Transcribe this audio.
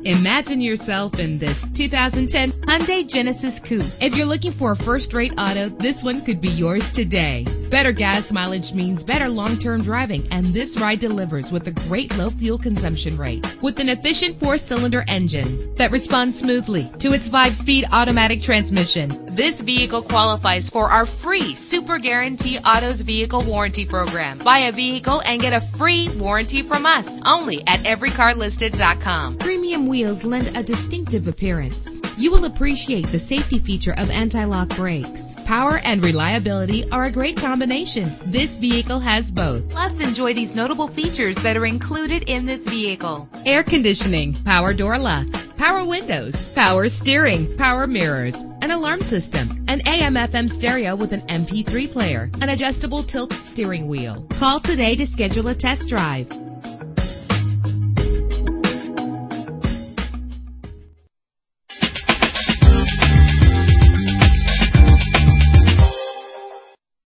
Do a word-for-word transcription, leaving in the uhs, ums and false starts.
Imagine yourself in this two thousand ten Hyundai Genesis Coupe. If you're looking for a first-rate auto, this one could be yours today. Better gas mileage means better long-term driving, and this ride delivers with a great low fuel consumption rate. With an efficient four-cylinder engine that responds smoothly to its five-speed automatic transmission, this vehicle qualifies for our free Super Guarantee Autos Vehicle Warranty Program. Buy a vehicle and get a free warranty from us only at every car listed dot com. Premium wheels lend a distinctive appearance. You will appreciate the safety feature of anti-lock brakes. Power and reliability are a great combination. This vehicle has both. Plus, enjoy these notable features that are included in this vehicle: air conditioning, power door locks, power windows, power steering, power mirrors, an alarm system, an A M F M stereo with an M P three player, an adjustable tilt steering wheel. Call today to schedule a test drive.